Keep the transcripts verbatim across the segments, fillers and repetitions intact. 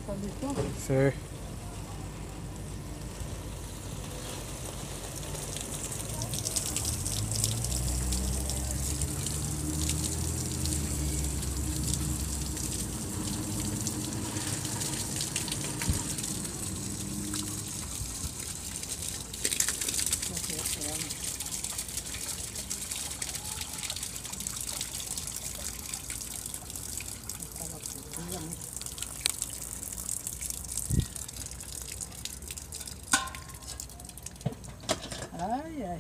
¿Estás listo? Sí. Ay, ay.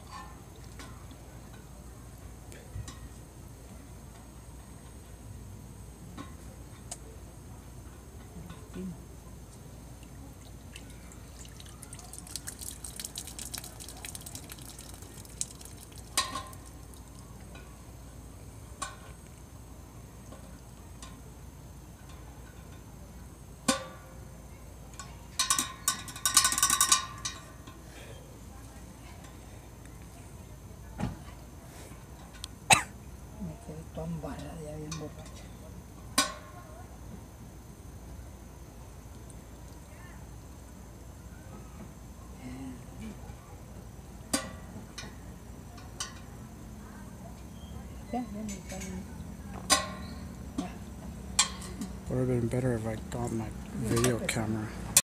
Me quedé toda embarrada ya bien borracha. Ya, ya me está bien. Would have been better if I got my video camera.